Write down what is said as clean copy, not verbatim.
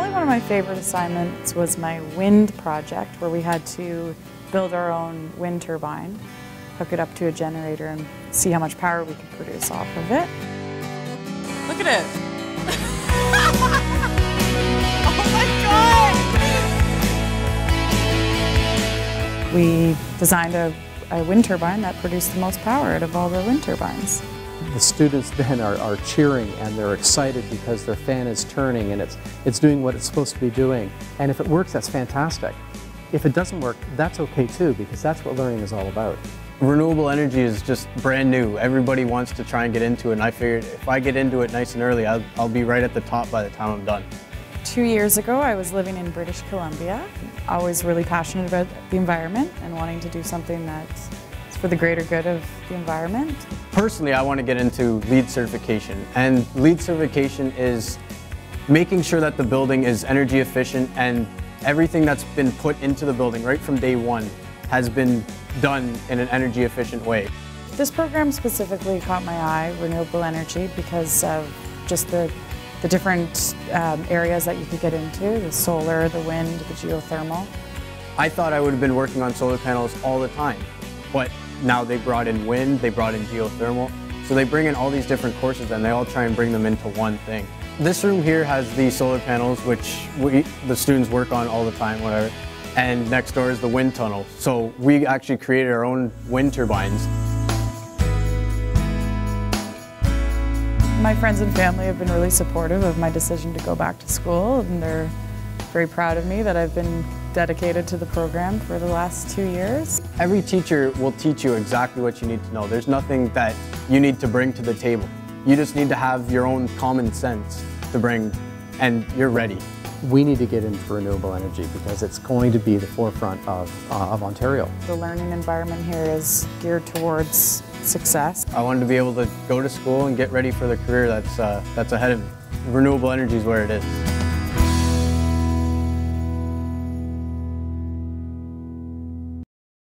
Probably one of my favorite assignments was my wind project, where we had to build our own wind turbine, hook it up to a generator, and see how much power we could produce off of it. Look at it! Oh my God! We designed a wind turbine that produced the most power out of all the wind turbines. The students then are cheering and they're excited because their fan is turning and it's doing what it's supposed to be doing. And if it works, that's fantastic. If it doesn't work, that's okay too, because that's what learning is all about. Renewable energy is just brand new. Everybody wants to try and get into it, and I figured if I get into it nice and early, I'll be right at the top by the time I'm done. 2 years ago, I was living in British Columbia. Always really passionate about the environment and wanting to do something that's for the greater good of the environment. Personally, I want to get into LEED certification, and LEED certification is making sure that the building is energy efficient and everything that's been put into the building right from day one has been done in an energy efficient way. This program specifically caught my eye, renewable energy, because of just the different areas that you could get into, the solar, the wind, the geothermal. I thought I would have been working on solar panels all the time, but now they brought in wind, they brought in geothermal, so they bring in all these different courses and they all try and bring them into one thing. This room here has the solar panels, which the students work on all the time, whatever, and next door is the wind tunnel. So we actually created our own wind turbines. My friends and family have been really supportive of my decision to go back to school, and they're very proud of me that I've been dedicated to the program for the last 2 years. Every teacher will teach you exactly what you need to know. There's nothing that you need to bring to the table. You just need to have your own common sense to bring, and you're ready. We need to get into renewable energy because it's going to be the forefront of Ontario. The learning environment here is geared towards success. I wanted to be able to go to school and get ready for the career that's ahead of me. Renewable energy is where it is.